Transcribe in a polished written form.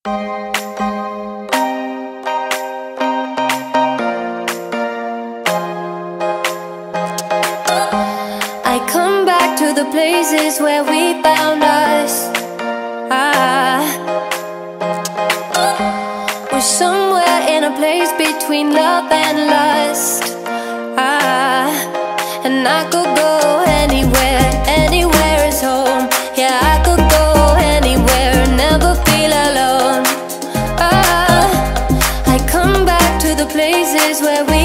I come back to the places where we found us. We're somewhere in a place between love and lust. And I could go anywhere, anywhere is home. Yeah, I could go anywhere, never feel alone. I come back to the places where we